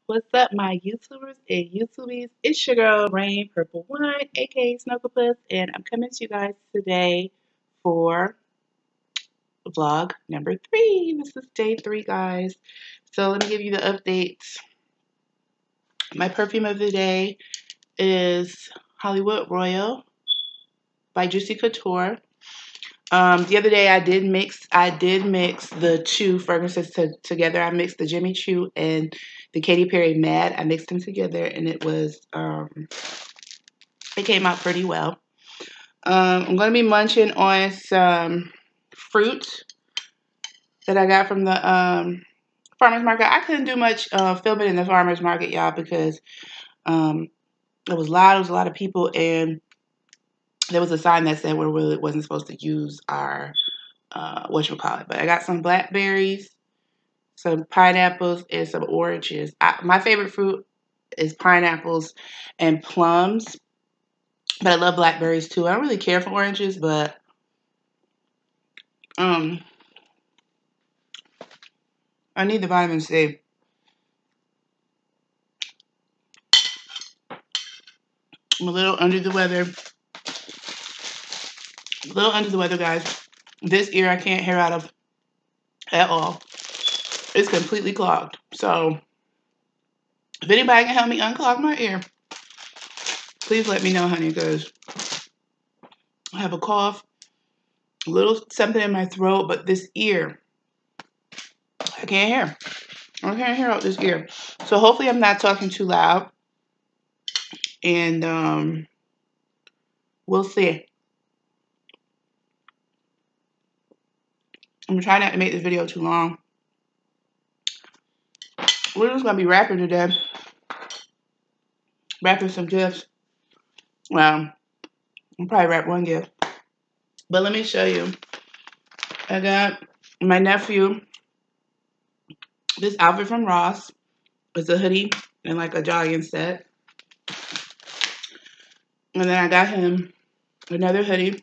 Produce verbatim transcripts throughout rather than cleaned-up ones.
What's up, my YouTubers and YouTubies? It's your girl, Rain Purple One, aka Snugglepuss, and I'm coming to you guys today for vlog number three. This is day three, guys. So let me give you the updates. My perfume of the day is Hollywood Royal by Juicy Couture. Um, the other day I did mix I did mix the two fragrances to, together. I mixed the Jimmy Choo and the Katy Perry Mad. I mixed them together and it was um, it came out pretty well. Um, I'm gonna be munching on some fruit that I got from the um, farmer's market. I couldn't do much uh, filming in the farmer's market, y'all, because um, it was loud. It was a lot of people, and there was a sign that said we really wasn't supposed to use our uh, whatchamacallit. But I got some blackberries, some pineapples, and some oranges. I, my favorite fruit is pineapples and plums, but I love blackberries too. I don't really care for oranges, but um, I need the vitamin C. I'm a little under the weather. A little under the weather, guys. This ear I can't hear out of at all. It's completely clogged. So, if anybody can help me unclog my ear, please let me know, honey, because I have a cough, a little something in my throat, but this ear, I can't hear. I can't hear out this ear. So hopefully I'm not talking too loud. And um, we'll see. I'm trying not to make this video too long. We're just going to be rapping today. Rapping some gifts. Well, I'll probably wrap one gift. But let me show you. I got my nephew this outfit from Ross. It's a hoodie and like a jogging set. And then I got him another hoodie.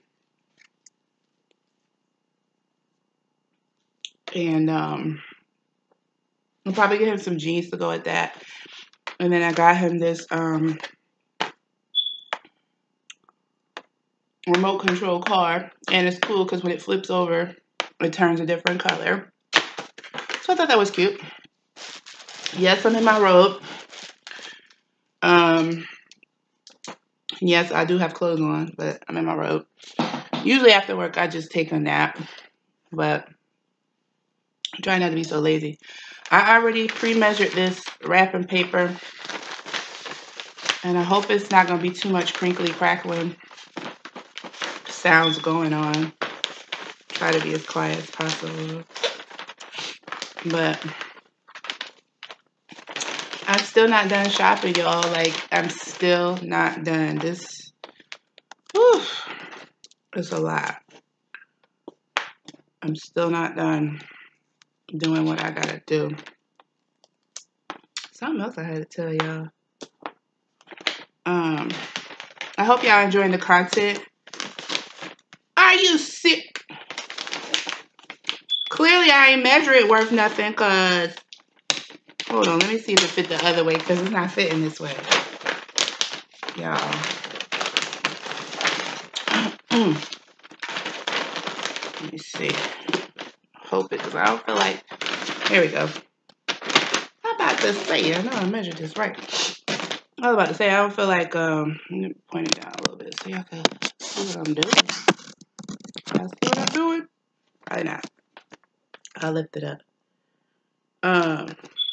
And um, I'll probably get him some jeans to go with that. And then I got him this um, remote control car. And it's cool because when it flips over, it turns a different color. So I thought that was cute. Yes, I'm in my robe. Um, yes, I do have clothes on, but I'm in my robe. Usually after work, I just take a nap. But I'm trying not to be so lazy. I already pre-measured this wrapping paper. And I hope it's not going to be too much crinkly, crackling sounds going on. Try to be as quiet as possible. But I'm still not done shopping, y'all. Like, I'm still not done. This, whew, is a lot. I'm still not done doing what I gotta do. Something else I had to tell y'all. Um, I hope y'all enjoying the content. Are you sick? Clearly, I ain't measure it worth nothing, because... Hold on, let me see if it fit the other way, because it's not fitting this way. Y'all. Let me see. Hope it, because I don't feel like... Here we go. How about to say? I know I measured this right. I was about to say, I don't feel like... um. Let me point it down a little bit so y'all can see what I'm doing. Y'all see what I'm doing? Probably not. I'll lift it up. Um...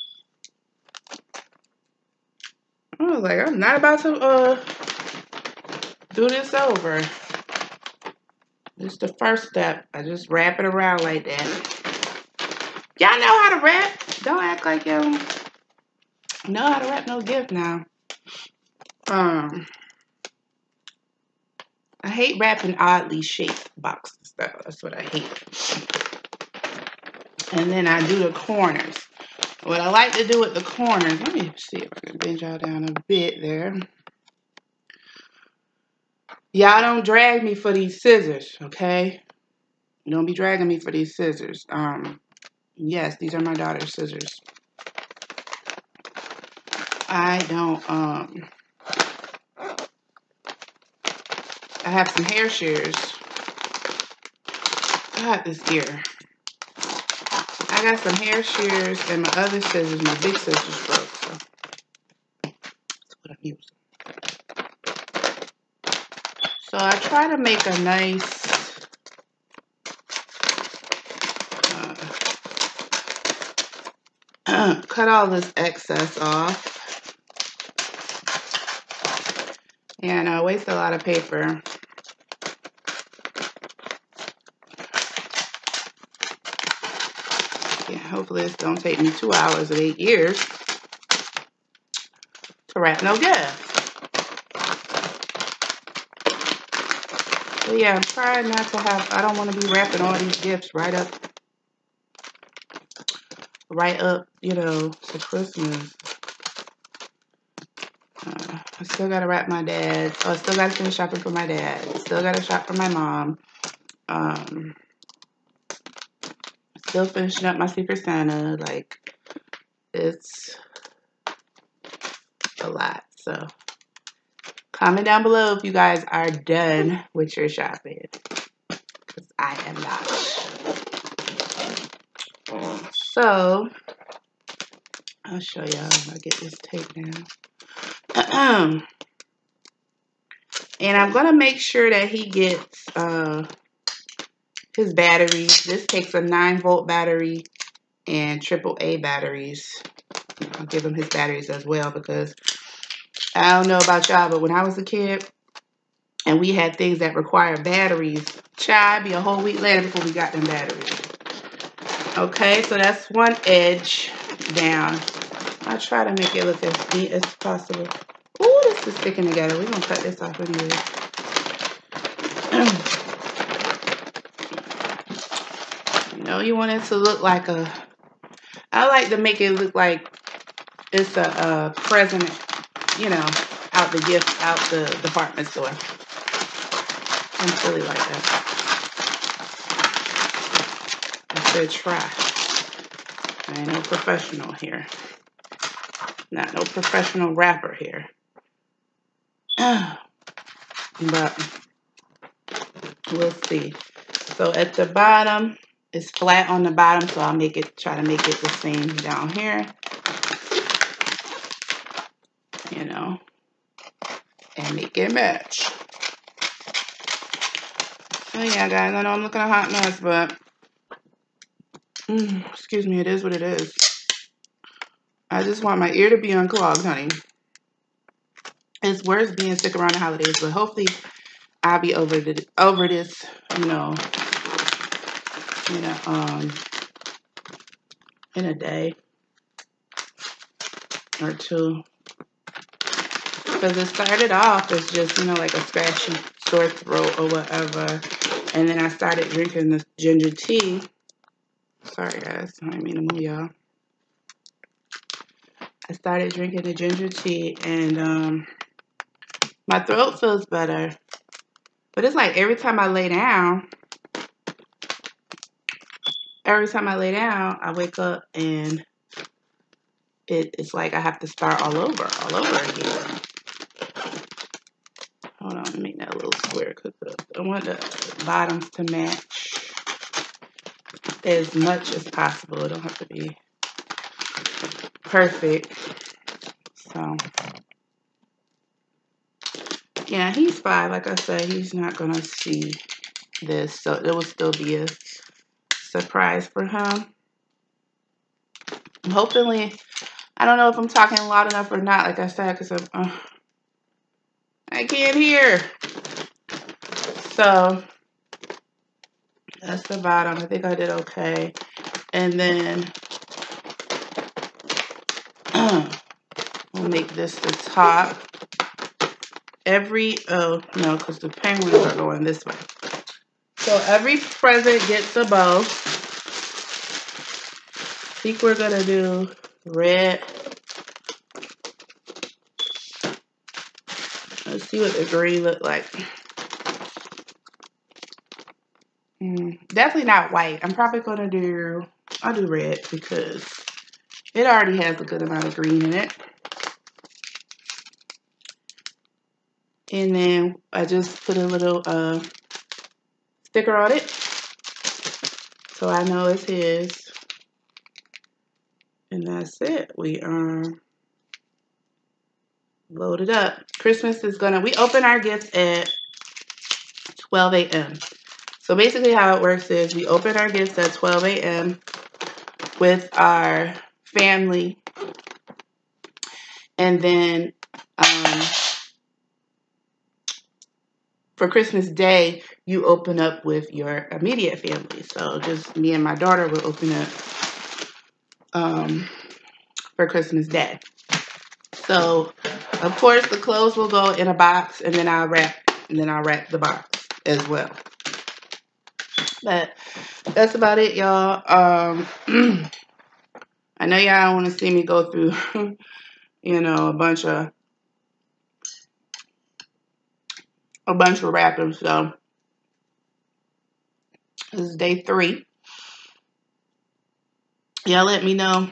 I was like, I'm not about to uh do this over. This is the first step. I just wrap it around like that. Y'all know how to wrap. Don't act like you know how to wrap no gift now. Um, I hate wrapping oddly shaped boxes though. That's what I hate. And then I do the corners. What I like to do with the corners, let me see if I can bend y'all down a bit there. Y'all don't drag me for these scissors, okay? Don't be dragging me for these scissors. Um, yes, these are my daughter's scissors. I don't, um, I have some hair shears. God, this ear. I got some hair shears and my other scissors, my big scissors broke, so that's what I'm using. So I try to make a nice, uh, cut all this excess off. And I waste a lot of paper. Yeah, hopefully this don't take me two hours and eight years to wrap no gift. But yeah, I'm trying not to have, I don't want to be wrapping all these gifts right up, right up, you know, to Christmas. Uh, I still got to wrap my dad's. Oh, I still got to finish shopping for my dad. Still got to shop for my mom. Um, still finishing up my Secret Santa. Like, it's a lot. So, comment down below if you guys are done with your shopping. Because I am not. So, I'll show y'all how I get this tape down. And I'm going to make sure that he gets uh, his batteries. This takes a nine volt battery and triple A batteries. I'll give him his batteries as well because I don't know about y'all, but when I was a kid and we had things that require batteries, child, be a whole week later before we got them batteries. Okay, so that's one edge down. I'll try to make it look as neat as possible. Ooh, this is sticking together. We're going to cut this off anyway. You know, you want it to look like a... I like to make it look like it's a, a present, you know, out the gift, out the department store. I'm silly like that. I said try. I ain't no professional here. Not no professional rapper here. But we'll see. So at the bottom, it's flat on the bottom, so I'll make it, try to make it the same down here. You know, and make it match. So yeah, guys, I know I'm looking a hot mess, but mm, excuse me, it is what it is. I just want my ear to be unclogged, honey. It's worse being sick around the holidays, but hopefully I'll be over the over this, you know, you know, um, in a day or two. Because it started off as just, you know, like a scratchy sore throat or whatever. And then I started drinking this ginger tea. Sorry, guys. I didn't mean to move y'all. I started drinking the ginger tea and um, my throat feels better. But it's like every time I lay down, every time I lay down, I wake up and it, it's like I have to start all over, all over again. Hold on, let me make that a little square because I want the bottoms to match as much as possible. It don't have to be perfect. So, yeah, he's five. Like I said, he's not going to see this. So, it will still be a surprise for him. Hopefully, I don't know if I'm talking loud enough or not, like I said, because I'm, uh, I can't hear. So, that's the bottom. I think I did okay. And then, we'll make this the top. Every, oh, no, because the penguins are going this way. So, every present gets a bow. I think we're going to do red. Let's see what the green look like. Mm, definitely not white. I'm probably going to do, I'll do red because it already has a good amount of green in it. And then I just put a little uh, sticker on it, so I know it's his. And that's it. We are loaded up. Christmas is gonna, we open our gifts at twelve A M So basically how it works is we open our gifts at twelve A M with our family. And then um, for Christmas Day, you open up with your immediate family. So just me and my daughter will open up um, for Christmas Day. So, of course, the clothes will go in a box, and then I'll wrap, and then I'll wrap the box as well. But that's about it, y'all. Um, I know y'all don't want to see me go through, you know, a bunch of a bunch of wrapping. So this is day three. Y'all let me know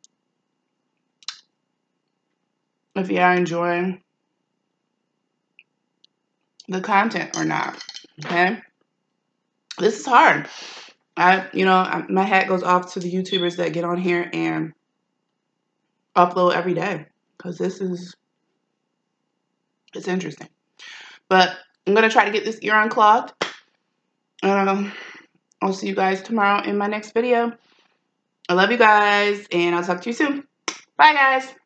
if y'all enjoying the content or not. Okay, this is hard. I, you know, I, my hat goes off to the YouTubers that get on here and upload every day, because this is, it's interesting. But I'm gonna try to get this ear unclogged. Um, I'll see you guys tomorrow in my next video. I love you guys, and I'll talk to you soon. Bye, guys.